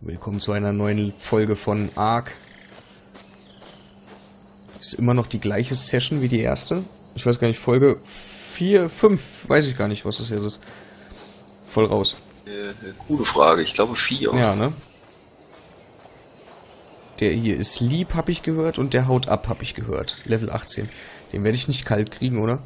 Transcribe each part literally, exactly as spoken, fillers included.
Willkommen zu einer neuen Folge von Ark. Ist immer noch die gleiche Session wie die erste. Ich weiß gar nicht, Folge vier, fünf, weiß ich gar nicht, was das jetzt ist. Voll raus. Äh, gute Frage, ich glaube vier. Ja, ne? Der hier ist lieb, habe ich gehört, und der haut ab, habe ich gehört. Level achtzehn. Den werde ich nicht kalt kriegen, oder?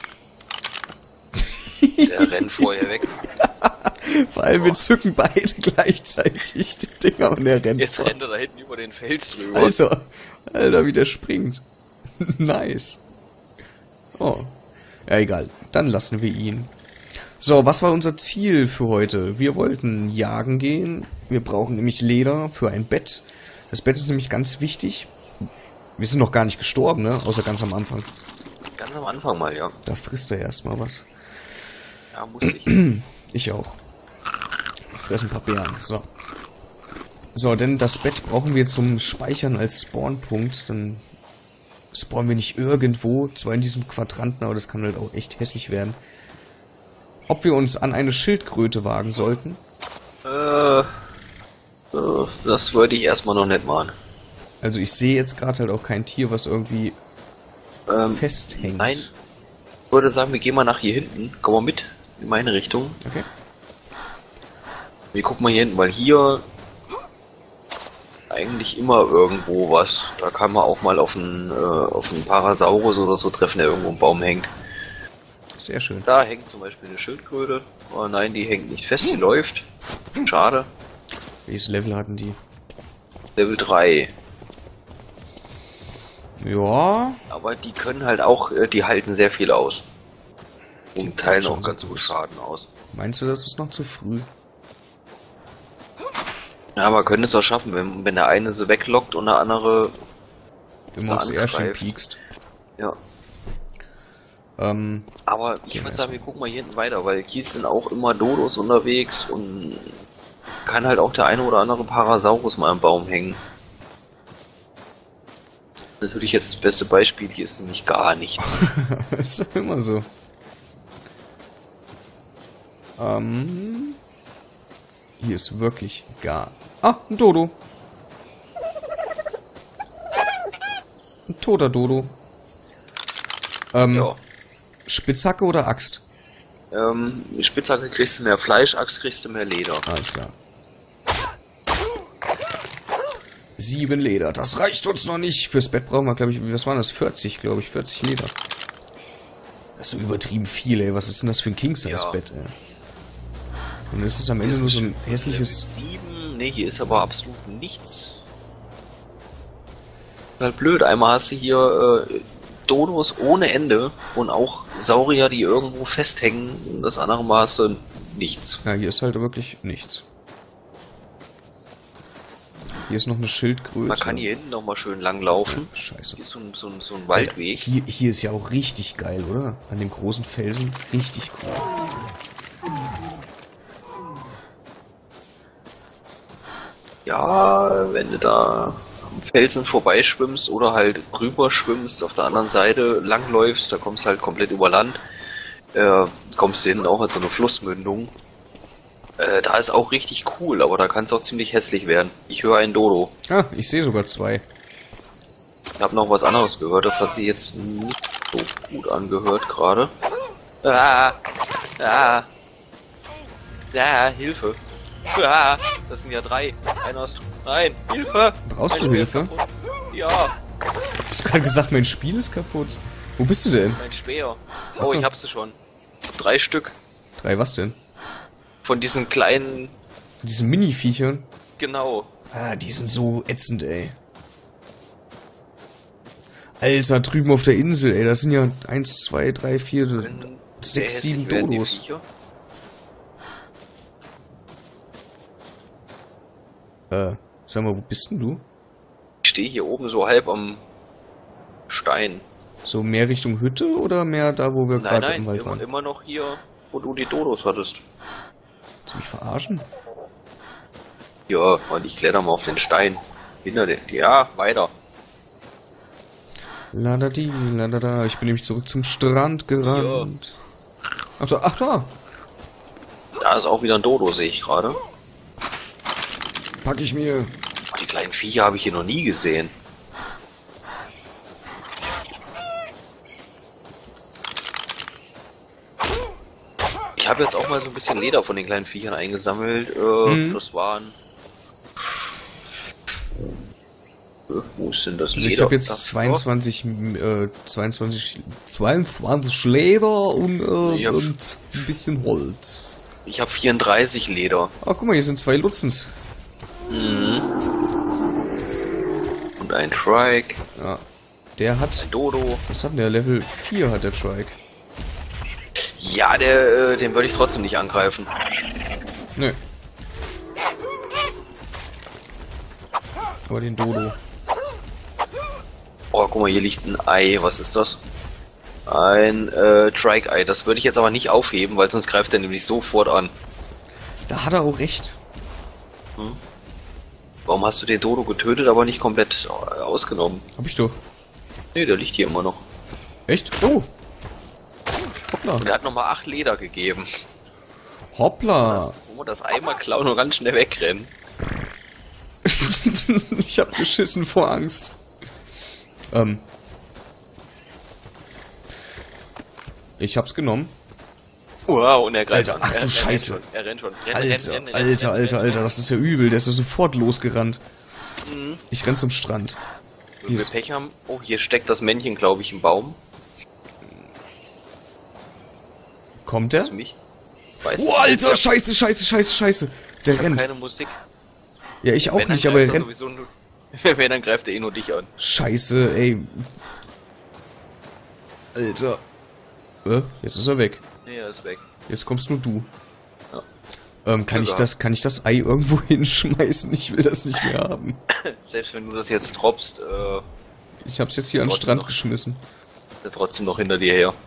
Der rennt vorher weg. Vor allem, wir zücken beide gleichzeitig die Dinger und der rennt Jetzt fort. rennt er da hinten über den Fels drüber. Alter, Alter, wie der springt. Nice. Oh. Ja, egal. Dann lassen wir ihn. So, was war unser Ziel für heute? Wir wollten jagen gehen. Wir brauchen nämlich Leder für ein Bett. Das Bett ist nämlich ganz wichtig. Wir sind noch gar nicht gestorben, ne? Außer ganz am Anfang. Ganz am Anfang mal, ja. Da frisst er erstmal was. Ja, musste ich. Ich auch. Ich fresse ein paar Beeren. So. So, denn das Bett brauchen wir zum Speichern als Spawnpunkt. Dann spawnen wir nicht irgendwo, zwar in diesem Quadranten, aber das kann halt auch echt hässlich werden. Ob wir uns an eine Schildkröte wagen sollten? Äh, äh, das wollte ich erstmal noch nicht machen. Also ich sehe jetzt gerade halt auch kein Tier, was irgendwie Ähm, festhängt. Nein. Ich würde sagen, wir gehen mal nach hier hinten. Komm mal mit. In meine Richtung. Okay. Wir gucken mal hier hinten, weil hier eigentlich immer irgendwo was. Da kann man auch mal auf einen, äh, auf einen Parasaurus oder so treffen, der irgendwo im Baum hängt. Sehr schön. Da hängt zum Beispiel eine Schildkröte. Oh nein, die hängt nicht fest, die läuft. Schade. Welches Level hatten die? Level drei. Ja. Aber die können halt auch, äh, die halten sehr viel aus. Und teilen schon auch ganz so gut groß. Schaden aus. Meinst du, das ist noch zu früh? Ja, aber können es auch schaffen, wenn, wenn der eine sie weglockt und der andere... Wenn man aufs Airship angreift. piekst. Ja. Ähm, Aber ich Ja, würde ist sagen, wir gucken mal hier hinten weiter, weil hier sind auch immer Dodos unterwegs und kann halt auch der eine oder andere Parasaurus mal am Baum hängen. Natürlich jetzt das beste Beispiel, hier ist nämlich gar nichts. das ist immer so. Ähm, hier ist wirklich gar... Ah, ein Dodo. Ein toter Dodo. Ähm, Ja. Spitzhacke oder Axt? Ähm, mit Spitzhacke kriegst du mehr Fleisch, Axt kriegst du mehr Leder. Alles klar. Sieben Leder, das reicht uns noch nicht. Fürs Bett brauchen wir, glaube ich, was waren das? vierzig, glaube ich, vierzig Leder. Das ist so übertrieben viel, ey. Was ist denn das für ein King-Size-Bett, ey? Und es ist am Ende nur so ein hässliches... sieben, nee, hier ist aber absolut nichts. Halt blöd, einmal hast du hier äh, Dodos ohne Ende und auch Saurier, die irgendwo festhängen, und das andere Mal hast du nichts. Ja, hier ist halt wirklich nichts. Hier ist noch eine Schildkröte. Man kann hier hinten noch mal schön lang laufen. Scheiße. Hier ist so ein, so ein, so ein Waldweg. Hier, hier ist ja auch richtig geil, oder? An dem großen Felsen. Richtig cool. Ja, wenn du da am Felsen vorbeischwimmst oder halt rüber schwimmst, auf der anderen Seite langläufst, da kommst du halt komplett über Land. Äh, kommst du hinten auch an so eine Flussmündung. Äh, da ist auch richtig cool, aber da kann es auch ziemlich hässlich werden. Ich höre einen Dodo. Ah, ich sehe sogar zwei. Ich habe noch was anderes gehört, das hat sich jetzt nicht so gut angehört gerade. Ah, ah, ah, Hilfe. Ah, das sind ja drei. Einer ist... Nein, Hilfe! Brauchst Mein du Spiel Hilfe? ist kaputt. Ja, Hast du gerade gesagt, mein Spiel ist kaputt? Wo bist du denn? mein Speer. Ach Oh, so. ich hab sie schon. Drei Stück Drei was denn? von diesen kleinen... Diese Mini-Viechern? Genau. Ah, die sind so ätzend, ey. Alter, drüben auf der Insel, ey, das sind ja eins, zwei, drei, vier, Können sechs, sehr hässlich sieben werden, die Dodos. Viecher. Äh, sag mal, wo bist denn du? Ich stehe hier oben so halb am Stein. So mehr Richtung Hütte oder mehr da, wo wir Nein, gerade nein, im Wald immer, waren? immer noch hier, wo du die Dodos hattest. Willst du mich verarschen? Ja, und ich kletter mal auf den Stein. Hinter den... Ja, weiter. Ladadi, ladada. Ich bin nämlich zurück zum Strand gerannt. Ach da, ach da. Da ist auch wieder ein Dodo, sehe ich gerade. Pack ich mir. Die kleinen Viecher habe ich hier noch nie gesehen. Ich habe jetzt auch mal so ein bisschen Leder von den kleinen Viechern eingesammelt. Äh, mhm. Das waren... Wo ist denn das Leder? Also ich habe jetzt zweiundzwanzig, äh, zweiundzwanzig, zweiundzwanzig Leder und, äh, hab, und ein bisschen Holz. Ich habe vierunddreißig Leder. Ah, guck mal, hier sind zwei Lutzens. Mhm. Und ein Trike. Ja. Der hat... Ein Dodo. Was hat denn der? Level vier hat der Trike. Ja, der, äh, den würde ich trotzdem nicht angreifen. Nö. Aber den Dodo. Oh, guck mal, hier liegt ein Ei. Was ist das? Ein äh, Trike-Ei. Das würde ich jetzt aber nicht aufheben, weil sonst greift er nämlich sofort an. Da hat er auch recht. Hm? Warum hast du den Dodo getötet, aber nicht komplett ausgenommen? Hab ich doch. Nee, der liegt hier immer noch. Echt? Oh. Hoppla. Und er hat nochmal acht Leder gegeben. Hoppla. Wo wir das einmal klauen und ganz schnell wegrennen. Ich hab geschissen vor Angst. Ähm. Ich hab's genommen. Wow, und er greift Alter, an. ach er, du er Scheiße. Rennt er rennt schon. Renn, Alter, renn, renn, Alter, renn, Alter, renn, Alter, renn. das ist ja übel. Der ist ja sofort losgerannt. Mhm. Ich renn zum Strand. Wenn wir Pech haben... Oh, hier steckt das Männchen, glaube ich, im Baum. Kommt der? Das mich? Weiß Oh, Alter, scheiße, scheiße, scheiße, scheiße. Der ich rennt. keine Musik. Ja, ich auch Wenn, nicht, aber er rennt. Sowieso nur, wenn, dann greift er eh nur dich an. Scheiße, ey. Alter. Äh, jetzt ist er weg. Nee, er ist weg. Jetzt kommst nur du. Ja. Ähm, kann ich das, kann ich das Ei irgendwo hinschmeißen? Ich will das nicht mehr haben. Selbst wenn du das jetzt droppst, äh... Ich hab's jetzt hier an den Strand noch, geschmissen. Der trotzdem noch hinter dir her.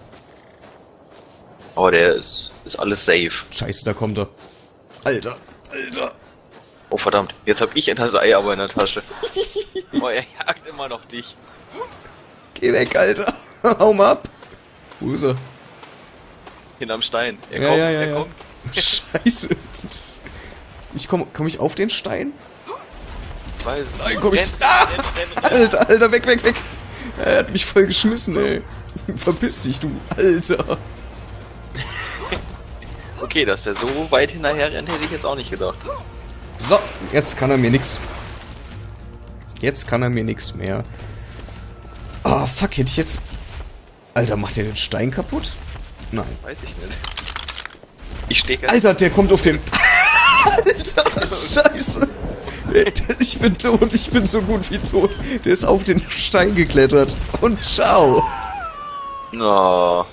Aber der ist, ist alles safe. Scheiße, da kommt er. Alter, Alter. Oh verdammt, jetzt hab ich das Ei aber in der Tasche. Oh, er jagt immer noch dich. Geh weg, Alter. Hau mal ab. Wo ist er? Hinterm Stein. Er ja, kommt, ja, ja, er ja. kommt. Scheiße. Ich komm, komm ich auf den Stein? Ich weiß es. Nein, komm ich... Renn, Ah! renn, renn, renn. Alter, Alter, weg, weg, weg. Er hat mich voll geschmissen, ey. Verpiss dich, du Alter. Okay, dass der so weit hinterher rennt, hätte ich jetzt auch nicht gedacht. So, jetzt kann er mir nix. Jetzt kann er mir nix mehr. Ah, oh, fuck, hätte ich jetzt... Alter, macht der den Stein kaputt? Nein. Weiß ich nicht. Ich stehe ganz... Alter, der kommt auf den... Alter, scheiße. Ich bin tot, ich bin so gut wie tot. Der ist auf den Stein geklettert. Und ciao. Oh.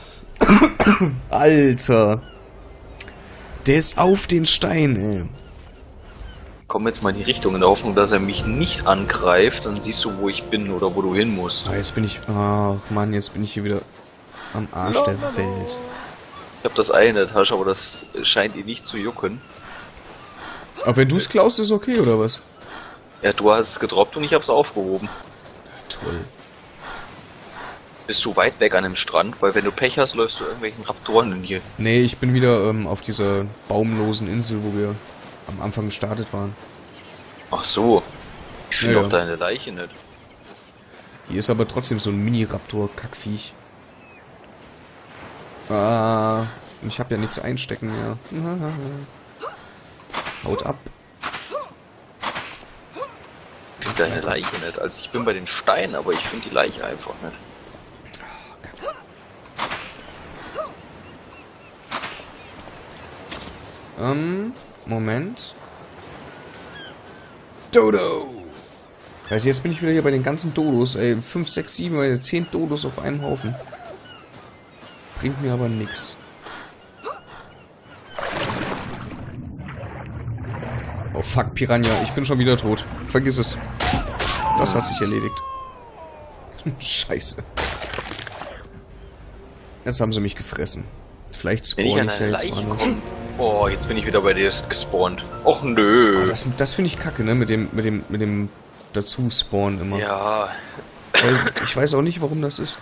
Alter. Der ist auf den Stein, ey. Komm jetzt mal in die Richtung, in der Hoffnung, dass er mich nicht angreift. Dann siehst du, wo ich bin oder wo du hin musst. Ah, jetzt bin ich... Ach, Mann, jetzt bin ich hier wieder am Arsch der Welt. Ich habe das Ei in der Tasche, aber das scheint ihn nicht zu jucken. Aber wenn du es klaust, ist okay, oder was? Ja, du hast es gedroppt und ich habe es aufgehoben. Toll. Bist du weit weg an dem Strand? Weil wenn du Pech hast, läufst du irgendwelchen Raptoren in hier. Nee, ich bin wieder ähm, auf dieser baumlosen Insel, wo wir am Anfang gestartet waren. Ach so. Ich finde Ja, auch ja. deine Leiche nicht. Hier ist aber trotzdem so ein Mini-Raptor-Kackviech. Ah, ich habe ja nichts einstecken mehr. Haut ab. Ich finde deine Leiche nicht. Also ich bin bei den Steinen, aber ich finde die Leiche einfach nicht. Ähm, Moment. Dodo! Also jetzt bin ich wieder hier bei den ganzen Dodos, ey. fünf, sechs, sieben, zehn Dodos auf einem Haufen. Bringt mir aber nix. Oh fuck, Piranha, ich bin schon wieder tot. Vergiss es. Das hat sich erledigt. Scheiße. Jetzt haben sie mich gefressen. Vielleicht Wenn ich spawn an ich eine ja jetzt Leiche woanders. komme... Oh, jetzt bin ich wieder bei dir gespawnt. Och nö. Oh, das das finde ich kacke, ne? Mit dem, mit dem, mit dem dazu spawnen immer. Ja. Weil ich weiß auch nicht, warum das ist.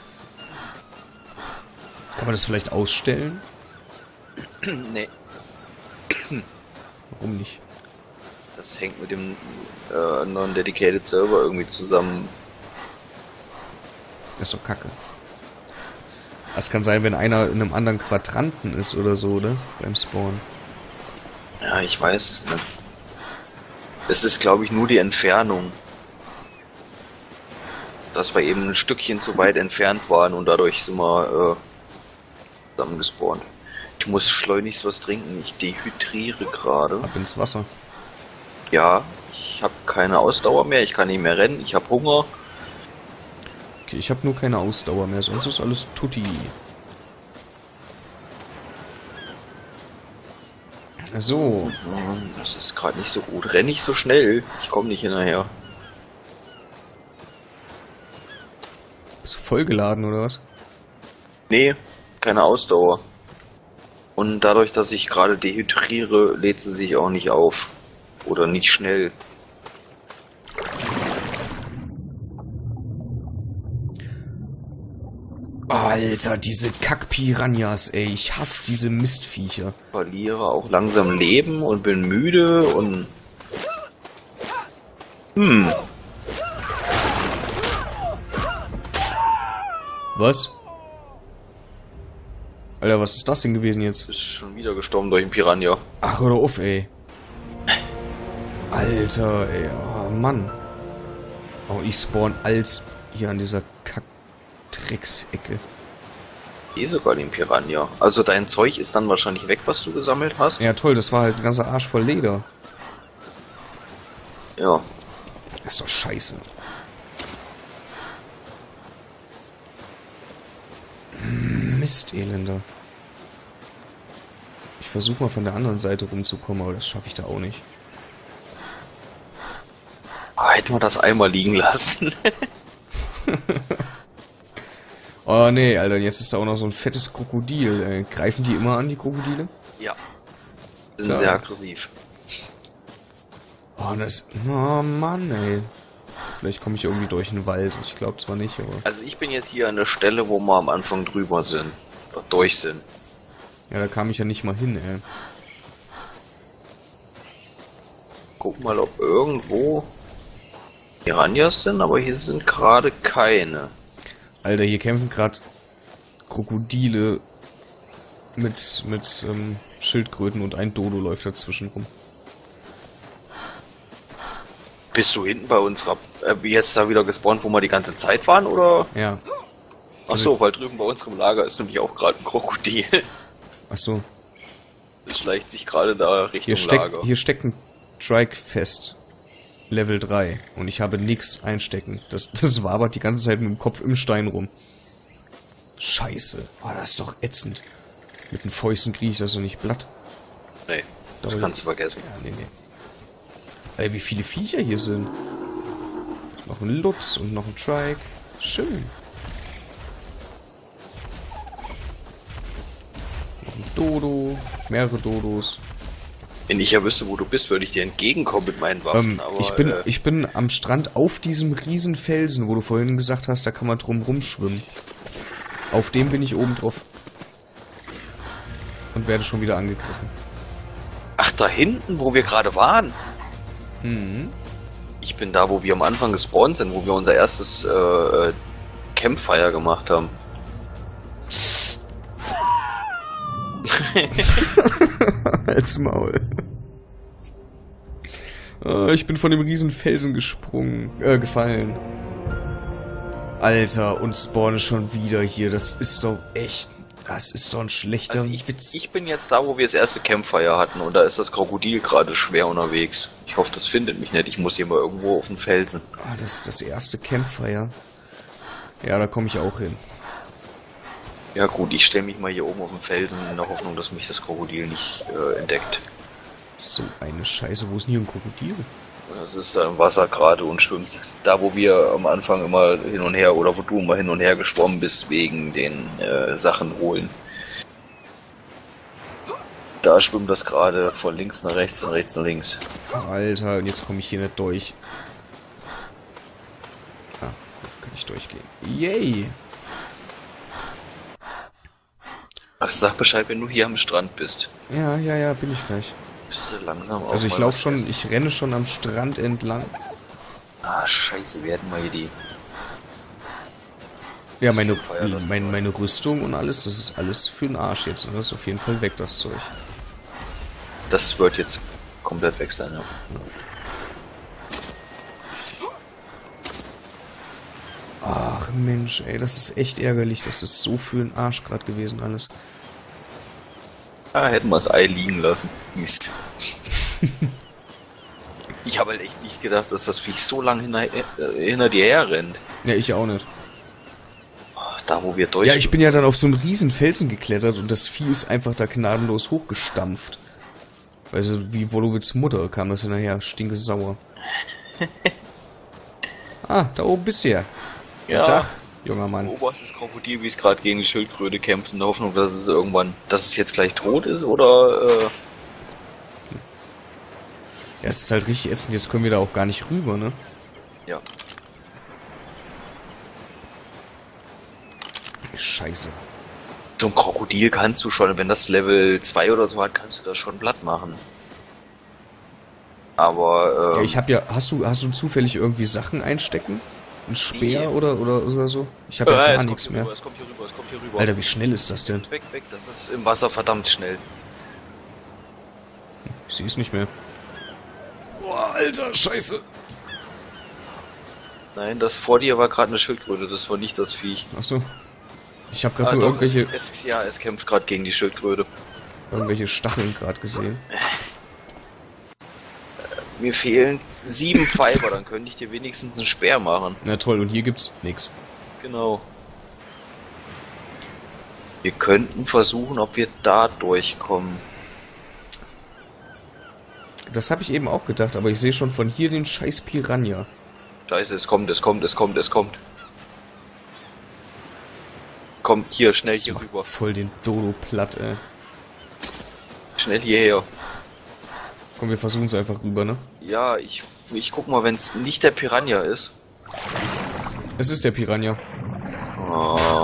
Kann man das vielleicht ausstellen? Nee. Warum nicht? Das hängt mit dem äh, Non-Dedicated Server irgendwie zusammen. Das ist doch kacke. Das kann sein, wenn einer in einem anderen Quadranten ist oder so, oder? Beim Spawn. Ja, ich weiß. Ne? Es ist, glaube ich, nur die Entfernung. Dass wir eben ein Stückchen zu weit entfernt waren und dadurch sind wir äh, zusammen gespawnt. Ich muss schleunigst was trinken. Ich dehydriere gerade. Ab ins Wasser. Ja, ich habe keine Ausdauer mehr. Ich kann nicht mehr rennen. Ich habe Hunger. Okay, ich habe nur keine Ausdauer mehr, sonst ist alles tutti. So. Das ist gerade nicht so gut. Renn nicht so schnell. Ich komme nicht hinterher. Bist du vollgeladen oder was? Nee, keine Ausdauer. Und dadurch, dass ich gerade dehydriere, lädt sie sich auch nicht auf. Oder nicht schnell. Alter, diese Kack-Piranhas, ey. Ich hasse diese Mistviecher. Ich verliere auch langsam Leben und bin müde und... Hm. Was? Alter, was ist das denn gewesen jetzt? Ist schon wieder gestorben durch einen Piranha. Ach, hör doch auf, ey. Alter, ey. Oh, Mann. Oh, ich spawn als hier an dieser Kack-Drecksecke. Eh sogar den Piranha. Also dein Zeug ist dann wahrscheinlich weg, was du gesammelt hast? Ja, toll, das war halt ein ganzer Arsch voll Leder. Ja. Das ist doch scheiße. Mist, Elender. Ich versuche mal von der anderen Seite rumzukommen, aber das schaffe ich da auch nicht. Ah, hätten wir das einmal liegen lassen. Oh nee, Alter, jetzt ist da auch noch so ein fettes Krokodil. Ey. Greifen die immer an, die Krokodile? Ja. Sind Klar. sehr aggressiv. Oh, das... Oh Mann, ey. Vielleicht komme ich irgendwie durch den Wald. Ich glaube zwar nicht, aber... Also ich bin jetzt hier an der Stelle, wo wir am Anfang drüber sind. Oder durch sind. Ja, da kam ich ja nicht mal hin, ey. Guck mal, ob irgendwo Piranhas sind, aber hier sind gerade keine. Alter, hier kämpfen gerade Krokodile mit, mit ähm, Schildkröten und ein Dodo läuft dazwischen rum. Bist du hinten bei unserer, äh, wie jetzt da wieder gespawnt, wo wir die ganze Zeit waren, oder? Ja. Ach so, weil drüben bei unserem Lager ist nämlich auch gerade ein Krokodil. Ach so. Das schleicht sich gerade da Richtung Hier steckt, Lager. hier steckt ein Trike fest. Level drei. Und ich habe nix einstecken. Das, das wabert die ganze Zeit mit dem Kopf im Stein rum. Scheiße. Oh, das ist doch ätzend. Mit den Fäusten kriege ich das doch nicht platt. Nee, das Doch, kannst du vergessen. Ja, nee, nee. Ey, wie viele Viecher hier sind. Noch ein Lutz und noch ein Trike. Schön. Noch ein Dodo. Mehrere Dodos. Wenn ich ja wüsste, wo du bist, würde ich dir entgegenkommen mit meinen Waffen. Ähm, aber, ich, bin, äh, ich bin am Strand auf diesem riesen Felsen, wo du vorhin gesagt hast, da kann man drum rumschwimmen. Auf dem bin ich oben drauf. Und werde schon wieder angegriffen. Ach, da hinten, wo wir gerade waren? Mhm. Ich bin da, wo wir am Anfang gespawnt sind, wo wir unser erstes äh, Campfire gemacht haben. Als Maul. Äh, ich bin von dem riesen Felsen gesprungen, äh, gefallen. Alter, und spawne schon wieder hier. Das ist doch echt... Das ist doch ein schlechter Also ich, Witz. ich bin jetzt da, wo wir das erste Campfire hatten und da ist das Krokodil gerade schwer unterwegs. Ich hoffe, das findet mich nicht. Ich muss hier mal irgendwo auf den Felsen. Ah, das das erste Campfire. Ja, da komme ich auch hin. Ja gut, ich stelle mich mal hier oben auf den Felsen in der Hoffnung, dass mich das Krokodil nicht äh, entdeckt. So eine Scheiße. Wo ist denn hier ein Krokodil? Das ist da im Wasser gerade und schwimmt. Da, wo wir am Anfang immer hin und her, oder wo du immer hin und her geschwommen bist, wegen den äh, Sachen holen. Da schwimmt das gerade von links nach rechts, von rechts nach links. Alter, und jetzt komme ich hier nicht durch. Ah, kann ich durchgehen. Yay! Ach, sag Bescheid, wenn du hier am Strand bist. Ja, ja, ja, bin ich gleich. müsste langsam auch Also ich mal laufe was schon, essen. ich renne schon am Strand entlang. Ah, scheiße, wir hätten mal hier die... Ja, meine, Feuer lassen meine, wollen. meine Rüstung und alles, das ist alles für den Arsch jetzt. Und das ist auf jeden Fall weg, das Zeug. Das wird jetzt komplett weg sein, ja. Ach Mensch, ey, das ist echt ärgerlich. Das ist so für den Arsch gerade gewesen alles. Ah, hätten wir das Ei liegen lassen. Mist. Ich habe halt echt nicht gedacht, dass das Viech so lange hinter, äh, hinter dir her rennt. Ja, ich auch nicht. Da, wo wir durch... Ja, ich bin ja dann auf so einen riesen Felsen geklettert und das Vieh ist einfach da gnadenlos hochgestampft. Weißt du, wie Wolowitz Mutter kam das hinterher, stinkesauer. Ah, da oben bist du ja. Ja, Tag, junger Mann. beobachte das Krokodil, wie es gerade gegen die Schildkröte kämpft, in der Hoffnung, dass es irgendwann, dass es jetzt gleich tot ist, oder, äh... Ja, es ist halt richtig ätzend, jetzt können wir da auch gar nicht rüber, ne? Ja. Scheiße. So ein Krokodil kannst du schon, wenn das Level zwei oder so hat, kannst du das schon platt machen. Aber, ähm... Ja, ich hab ja, hast du, hast du zufällig irgendwie Sachen einstecken? Ein Speer Nee. oder, oder, oder so? Ich habe ja äh, gar es nichts kommt hier mehr. rüber, es kommt hier rüber, es kommt hier rüber. Alter, wie schnell ist das denn? Weg, weg, das ist im Wasser verdammt schnell. Ich sehe es nicht mehr. Boah, Alter, scheiße. Nein, das vor dir war gerade eine Schildkröte, das war nicht das Viech. Achso. Ich habe gerade Ah, nur doch, irgendwelche, es, es, ja, es kämpft gerade gegen die Schildkröte. irgendwelche Stacheln gerade gesehen. Mir fehlen sieben Fiber, dann könnte ich dir wenigstens einen Speer machen. Na toll, und hier gibt's nix. Genau. Wir könnten versuchen, ob wir da durchkommen. Das habe ich eben auch gedacht, aber ich sehe schon von hier den scheiß Piranha. Scheiße, es kommt, es kommt, es kommt, es kommt. Komm, hier, schnell Das hier macht rüber. voll den Dodo platt, ey. Schnell hierher. Komm, wir versuchen es einfach rüber, ne? Ja, ich, ich guck mal, wenn es nicht der Piranha ist. Es ist der Piranha. Oh.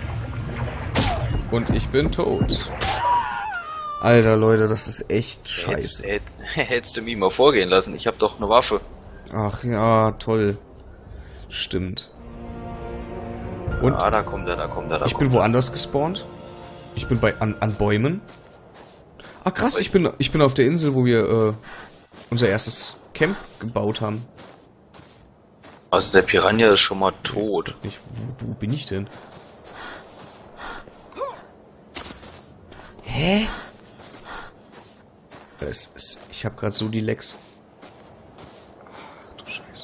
Und ich bin tot. Alter, Leute, das ist echt scheiße. Hättest, hätt, hättest du mich mal vorgehen lassen. Ich hab doch eine Waffe. Ach ja, toll. Stimmt. Und Ah, da kommt er, da kommt er, da ich kommt bin woanders gespawnt. Ich bin bei an, an Bäumen. Ach krass, ich bin ich bin auf der Insel, wo wir äh, unser erstes Camp gebaut haben. er. Also der Piranha ist schon mal tot. Ich, wo, wo bin ich denn? Hä? Es, es, ich habe gerade so die Lecks. Ach du Scheiße.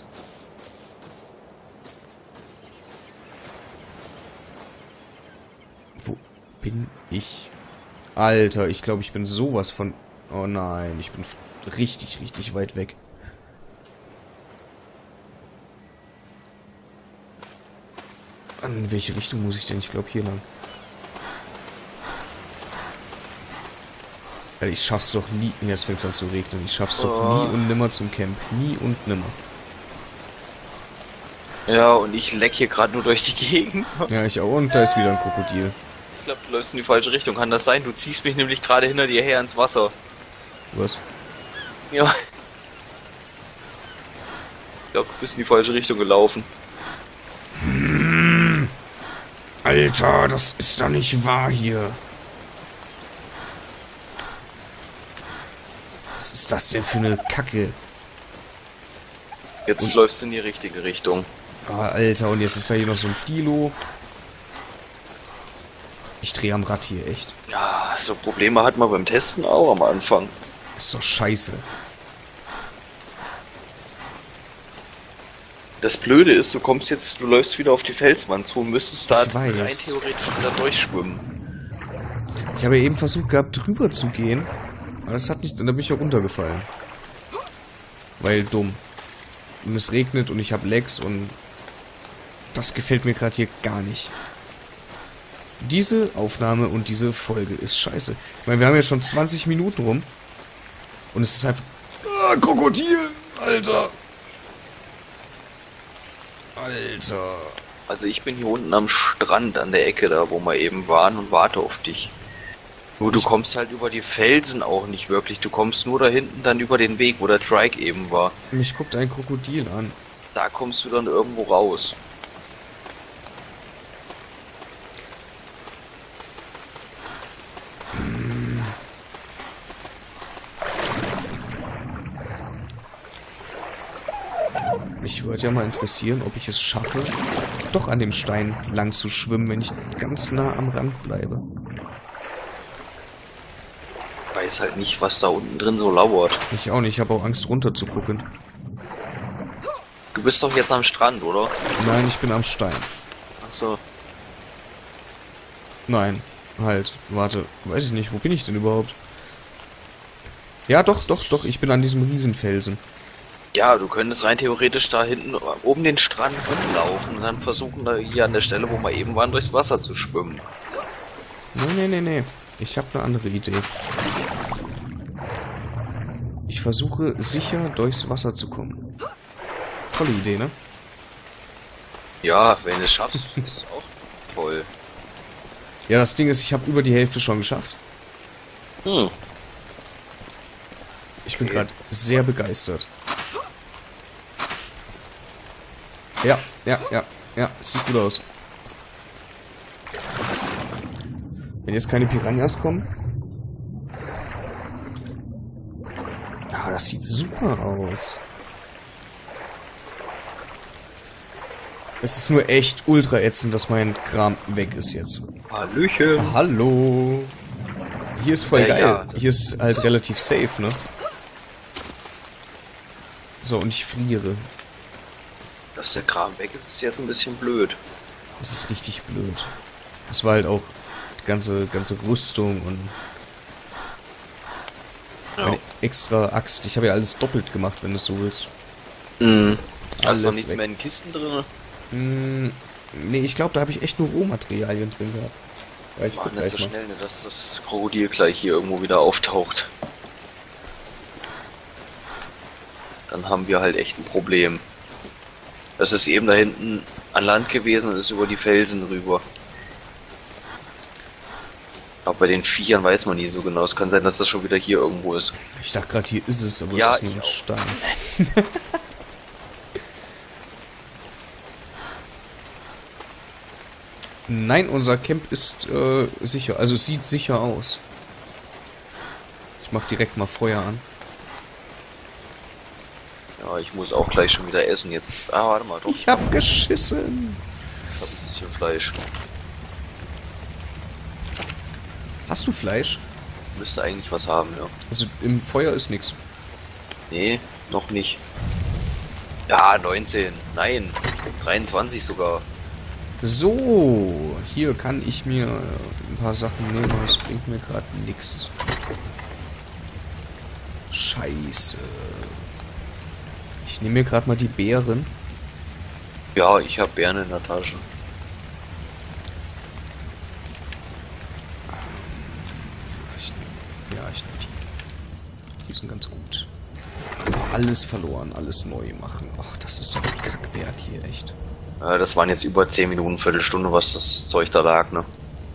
Wo bin ich? Alter, ich glaube, ich bin sowas von... Oh nein, ich bin richtig, richtig weit weg. In welche Richtung muss ich denn? Ich glaube hier lang. Alter, ich schaff's doch nie... Jetzt fängt's an zu regnen. Ich schaff's doch Oh. nie und nimmer zum Camp. Nie und nimmer. Ja, und ich leck hier gerade nur durch die Gegend. Ja, ich auch. Und da ist wieder ein Krokodil. Ich glaube, du läufst in die falsche Richtung. Kann das sein? Du ziehst mich nämlich gerade hinter dir her ins Wasser. Was? Ja. Ich glaube, du bist in die falsche Richtung gelaufen. Alter, das ist doch nicht wahr hier. Was ist das denn für eine Kacke? Jetzt Und- läufst du in die richtige Richtung. Ah, Alter, und jetzt ist da hier noch so ein Dilo. Ich drehe am Rad hier, echt. Ja, so Probleme hat man beim Testen auch am Anfang. Ist doch scheiße. Das Blöde ist, du kommst jetzt, du läufst wieder auf die Felswand zu und müsstest da Ich rein weiß. theoretisch wieder durchschwimmen. Ich habe ja eben versucht gehabt, drüber zu gehen. Aber das hat nicht... Und da bin ich ja runtergefallen. Weil dumm. Und es regnet und ich habe Lecks und... Das gefällt mir gerade hier gar nicht. Diese Aufnahme und diese Folge ist scheiße. Ich meine, wir haben ja schon zwanzig Minuten rum. Und es ist einfach... Ah, Krokodil! Alter! Alter! Also ich bin hier unten am Strand an der Ecke da, wo wir eben waren und warte auf dich. Nur du kommst halt über die Felsen auch nicht wirklich. Du kommst nur da hinten dann über den Weg, wo der Trike eben war. Mich guckt ein Krokodil an. Da kommst du dann irgendwo raus. Mich würde ja mal interessieren, ob ich es schaffe, doch an dem Stein lang zu schwimmen, wenn ich ganz nah am Rand bleibe. Ich weiß halt nicht, was da unten drin so lauert. Ich auch nicht, ich habe auch Angst runter zu gucken. Du bist doch jetzt am Strand, oder? Nein, ich bin am Stein. Achso. Nein, halt, warte, weiß ich nicht, wo bin ich denn überhaupt? Ja, doch, doch, doch, ich bin an diesem Riesenfelsen. Ja, du könntest rein theoretisch da hinten oben den Strand rumlaufen und dann versuchen, da hier an der Stelle, wo wir eben waren, durchs Wasser zu schwimmen. Nee, nee, nee, nee. Ich habe eine andere Idee. Ich versuche sicher durchs Wasser zu kommen. Tolle Idee, ne? Ja, wenn du es schaffst, ist es auch toll. Ja, das Ding ist, ich habe über die Hälfte schon geschafft. Hm. Ich bin Okay. gerade sehr begeistert. Ja, ja, ja, ja, es sieht gut aus. Wenn jetzt keine Piranhas kommen. Ah, das sieht super aus. Es ist nur echt ultra ätzend, dass mein Kram weg ist jetzt. Hallöchen. Hallo. Hier ist voll Äh, geil. ja, das Hier ist halt relativ safe, ne? So, und ich friere. Dass der Kram weg ist, ist jetzt ein bisschen blöd. Das ist richtig blöd. Das war halt auch die ganze, ganze Rüstung und Ja. eine extra Axt. Ich habe ja alles doppelt gemacht, wenn du es so willst. Mhm. Hast Alles du noch nichts weg. mehr in Kisten drin? Hm, nee, ich glaube, da habe ich echt nur Rohmaterialien drin gehabt. Ja, ich Mach guck nicht gleich so mal. schnell, ne, dass das Krokodil gleich hier irgendwo wieder auftaucht. Dann haben wir halt echt ein Problem. Das ist eben da hinten an Land gewesen und ist über die Felsen rüber. Aber bei den Viechern weiß man nie so genau. Es kann sein, dass das schon wieder hier irgendwo ist. Ich dachte gerade, hier ist es, aber Ja, es ist nur ich ein auch. Stein. Nein, unser Camp ist äh, sicher. Also es sieht sicher aus. Ich mach direkt mal Feuer an. Ja, ich muss auch gleich schon wieder essen jetzt. Ah, warte mal, doch. Ich hab geschissen. Ich hab ein bisschen Fleisch. Hast du Fleisch? Müsste eigentlich was haben, ja. Also im Feuer ist nichts. Nee, noch nicht. Ja, neunzehn. Nein, dreiundzwanzig sogar. So, hier kann ich mir ein paar Sachen nehmen, aber es bringt mir gerade nichts. Scheiße. Ich nehme mir gerade mal die Beeren. Ja, ich habe Beeren in der Tasche. Ich, ja, ich nehme die. Die sind ganz gut. Alles verloren, alles neu machen. Ach, das ist doch ein Kackwerk hier, echt. Ja, das waren jetzt über zehn Minuten, Viertelstunde, was das Zeug da lag, ne?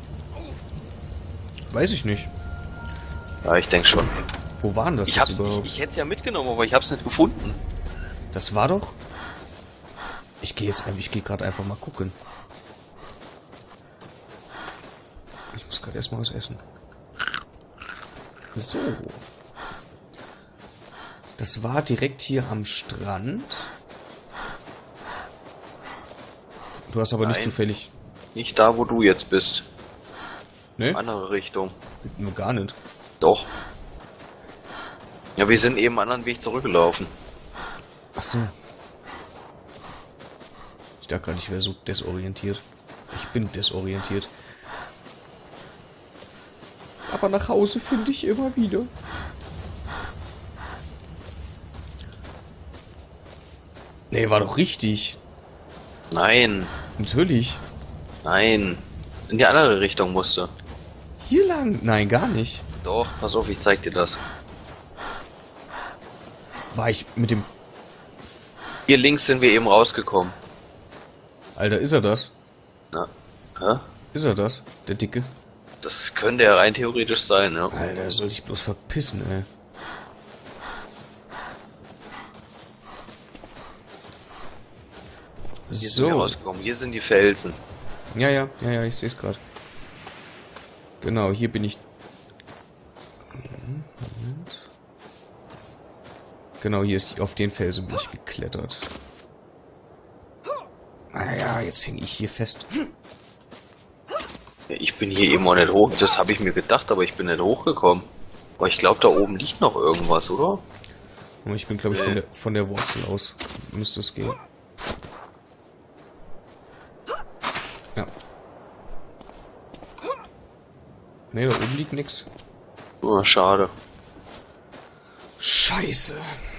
Weiß ich nicht. Ja, ich denke schon. Wo waren das Ich, jetzt hab's, überhaupt? ich, ich hätte es ja mitgenommen, aber ich hab's nicht gefunden. Das war doch... Ich gehe jetzt einfach, ich gehe gerade einfach mal gucken. Ich muss gerade erstmal was essen. So. Das war direkt hier am Strand. Du hast aber nicht Nein. zufällig... Nicht da, wo du jetzt bist. Ne? Andere Richtung. Nur gar nicht. Doch. Ja, wir sind eben einen anderen Weg zurückgelaufen. Ach so. Ich dachte gerade, ich wäre so desorientiert. Ich bin desorientiert. Aber nach Hause finde ich immer wieder. Nee, war doch richtig. Nein, Natürlich. nein. In die andere Richtung musste. Hier lang? Nein, gar nicht. Doch, pass auf, ich zeig dir das. War ich mit dem... Hier links sind wir eben rausgekommen. Alter, ist er das? Na, hä? Ist er das? Der Dicke? Das könnte ja rein theoretisch sein, ja. Alter, soll sich bloß verpissen, ey. Hier sind wir So. rausgekommen. Hier sind die Felsen. Ja, ja, ja, ja, ich sehe es gerade. Genau, hier bin ich. Moment. Genau, hier ist auf den Felsen bin ich geklettert. Naja, jetzt hänge ich hier fest. Ich bin hier eben auch nicht hoch. Das habe ich mir gedacht, aber ich bin nicht hochgekommen. Aber ich glaube, da oben liegt noch irgendwas, oder? Ich bin, glaube ich, von der, von der Wurzel aus. Müsste es gehen. Ja. Ne, da oben liegt nix. Oh, schade. Scheiße.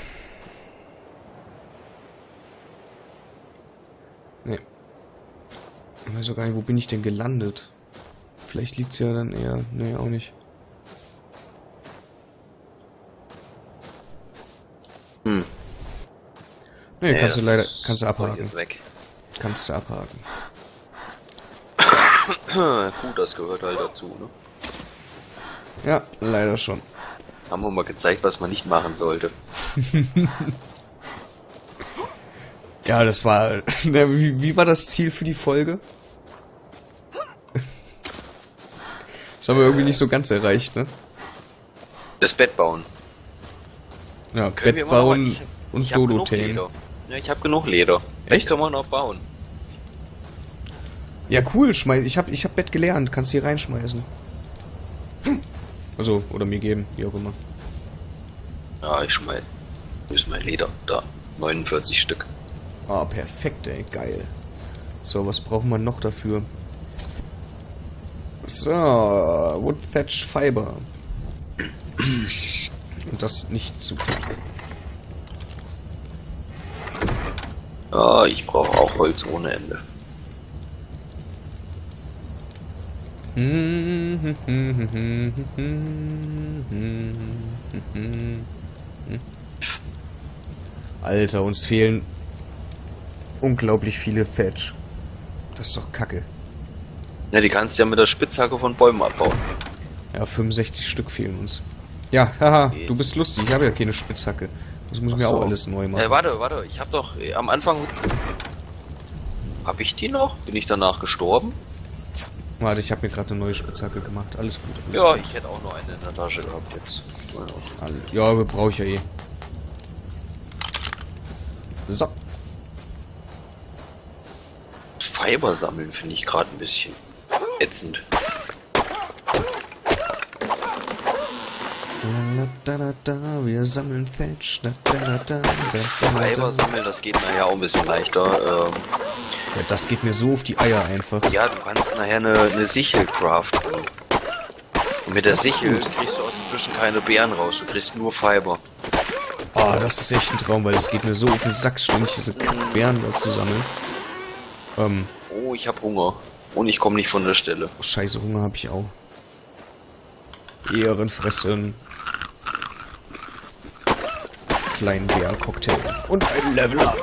Ne. Ich weiß auch gar nicht, wo bin ich denn gelandet? Vielleicht liegt's ja dann eher... Ne, auch nicht. Hm. Ne, Nee, kannst du das leider... Kannst du Zeug abhaken. ist weg. Kannst du abhaken. Gut, das gehört halt dazu, ne? Ja, leider schon. Haben wir mal gezeigt, was man nicht machen sollte. Ja, das war... Ne, wie, wie war das Ziel für die Folge? Das haben wir irgendwie nicht so ganz erreicht, ne? Das Bett bauen. Ja, Können wir Bett immer noch mal- bauen ich- und Ich habe genug Dodo-Tamen. Leder. Ja, ich habe genug Leder. Echt? Echt? Kann man noch bauen. Ja, cool, schmeiß. Ich hab, ich hab Bett gelernt, kannst hier reinschmeißen. Also, oder mir geben, wie auch immer. Ja, ich schmeiß. Hier ist mein Leder. Da. neunundvierzig Stück. Ah, perfekt, ey, geil. So, was brauchen wir noch dafür? So, Wood Thatch Fiber. Und das nicht zu knapp. Ja, ich brauche auch Holz ohne Ende. Alter, uns fehlen unglaublich viele Thatch. Das ist doch kacke. Ja, die kannst du ja mit der Spitzhacke von Bäumen abbauen. Ja, fünfundsechzig Stück fehlen uns. Ja, haha, du bist lustig, ich habe ja keine Spitzhacke. Das muss mir Ach so. auch alles neu machen. Äh, warte, warte, ich habe doch äh, am Anfang... Hab ich die noch? Bin ich danach gestorben? Warte, ich habe mir gerade eine neue Spitzhacke gemacht. Alles gut. Alles Ja, gut. ich hätte auch noch eine in der Tasche gehabt jetzt. Alle- Ja, brauche ich ja eh. So. Fiber sammeln finde ich gerade ein bisschen ätzend. Da, da, da, wir sammeln Thatch. Da, da, da, da, da, da, Fiber da. sammeln, das geht nachher auch ein bisschen leichter. Ähm, Ja, das geht mir so auf die Eier einfach. ja, du kannst nachher eine, eine Sichel craften. Und mit der Das ist Sichel gut. kriegst du aus den Büschen keine Beeren raus, du kriegst nur Fiber. Oh, das ist echt ein Traum, weil das geht mir so auf den Sack, ständig diese Kackbeeren da zu sammeln. Ähm, Oh, ich hab Hunger. Und ich komme nicht von der Stelle. scheiße, Hunger habe ich auch. Ehrenfressen. Kleinen Bär-Cocktail. Und ein Level Up.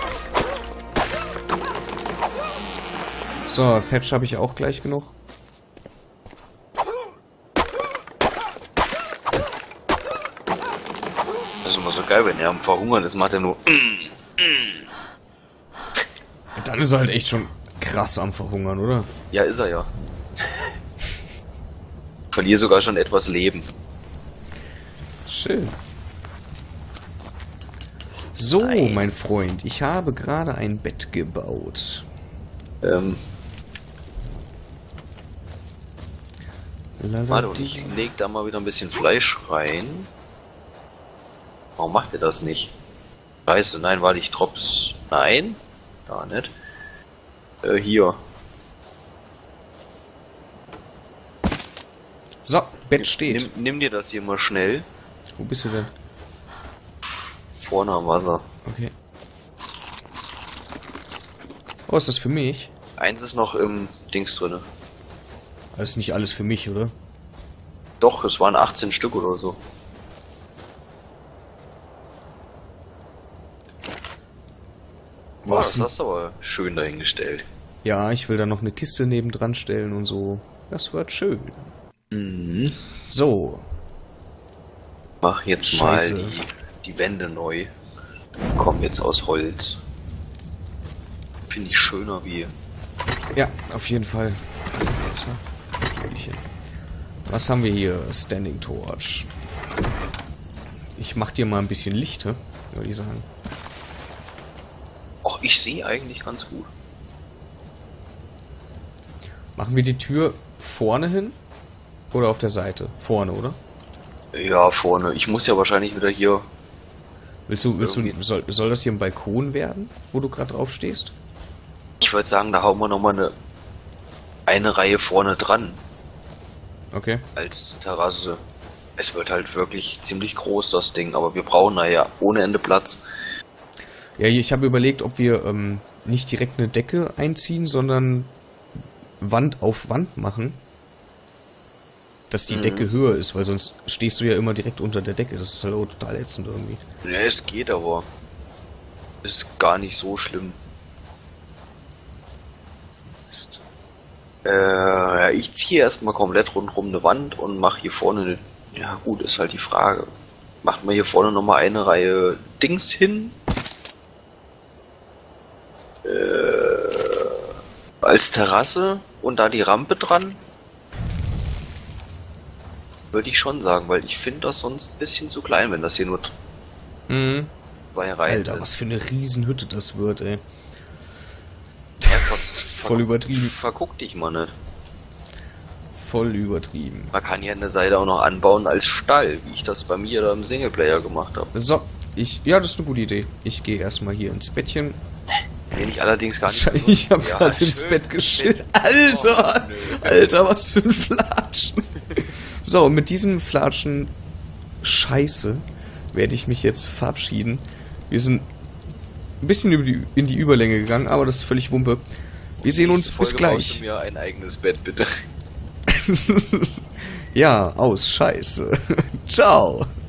So, Thatch habe ich auch gleich genug. Das ist immer so geil, wenn er am Verhungern ist, macht er nur... Dann ist er halt echt schon krass am Verhungern, oder? Ja, ist er ja. Verliere sogar schon etwas Leben. Schön. So, Nein. mein Freund, ich habe gerade ein Bett gebaut. Ähm, Lalala. warte, und ich leg da mal wieder ein bisschen Fleisch rein. Warum macht er das nicht? Scheiße, nein, warte, ich drops... Nein, da nicht. Äh, hier. So, Bett steht. Nimm, nimm dir das hier mal schnell. Wo bist du denn? Vorne am Wasser. Okay. Oh, ist das für mich? Eins ist noch im Dings drinne. Das ist nicht alles für mich, oder? Doch, es waren achtzehn Stück oder so. Boah, Was? das hast du aber schön dahingestellt. Ja, ich will da noch eine Kiste nebendran stellen und so. Das wird schön. Mhm. So. Mach jetzt Scheiße. mal die, die Wände neu. Komm jetzt aus Holz. Finde ich schöner wie. Ja, auf jeden Fall. Was haben wir hier? Standing Torch. Ich mach dir mal ein bisschen Licht, hä? Würde ich sagen. Ach, ich sehe eigentlich ganz gut. Machen wir die Tür vorne hin? Oder auf der Seite? Vorne, oder? Ja, vorne. Ich muss ja wahrscheinlich wieder hier. Willst du, willst du, soll, soll das hier ein Balkon werden, wo du gerade drauf stehst? Ich würde sagen, da hauen wir nochmal eine, eine Reihe vorne dran. Okay. Als Terrasse. Es wird halt wirklich ziemlich groß, das Ding, aber wir brauchen da ja ohne Ende Platz. Ja, ich habe überlegt, ob wir ähm, nicht direkt eine Decke einziehen, sondern Wand auf Wand machen. Dass die mhm. Decke höher ist, weil sonst stehst du ja immer direkt unter der Decke. Das ist halt auch total ätzend irgendwie. Ja, es geht aber. Ist gar nicht so schlimm. Ist Äh, ich ziehe erstmal komplett rundherum eine Wand und mache hier vorne eine. Ja gut, ist halt die Frage. Macht man hier vorne nochmal eine Reihe Dings hin? Äh, als Terrasse und da die Rampe dran? Würde ich schon sagen, weil ich finde das sonst ein bisschen zu klein, wenn das hier nur mhm. zwei Reihen Alter, sind. was für eine Riesenhütte das wird, ey. Ja, ver Voll übertrieben. Verguck dich mal nicht. Voll übertrieben. Man kann ja eine Seite auch noch anbauen als Stall, wie ich das bei mir da im Singleplayer gemacht habe. So, ich. Ja, das ist eine gute Idee. Ich gehe erstmal hier ins Bettchen. Den ich allerdings gar nicht. Ich habe ja, gerade ins Bett geschickt. Alter! Oh, Alter, was für ein Flatschen. So, mit diesem Flatschen Scheiße werde ich mich jetzt verabschieden. Wir sind ein bisschen über die, in die Überlänge gegangen, aber das ist völlig Wumpe. Wir sehen uns bis gleich. Du mir ein eigenes Bett, bitte. Ja, aus Scheiße. Ciao.